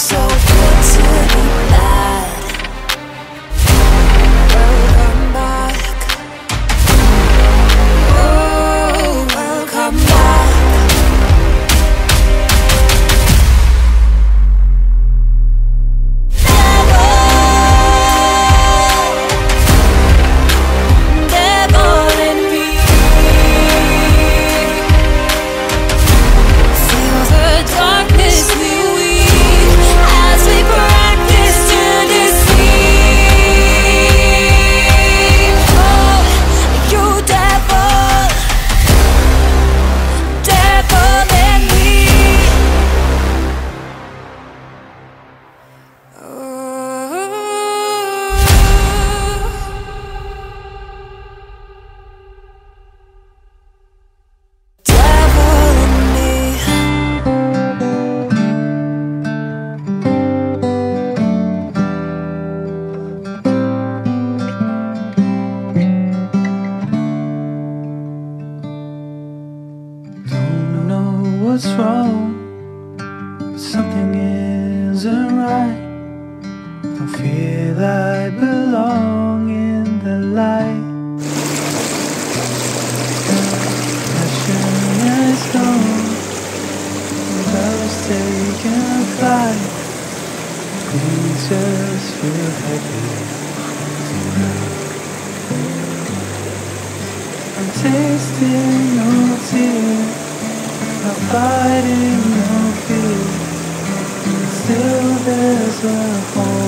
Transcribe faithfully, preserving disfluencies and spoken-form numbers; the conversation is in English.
so good to be bad. Welcome back. Oh, welcome back. What's wrong? Something isn't right. Don't feel I belong in the light. Passion is gone. Love's taking a flight. Please just feel happy tonight. I'm tasting your tears, not fighting no fear. Still there's a home.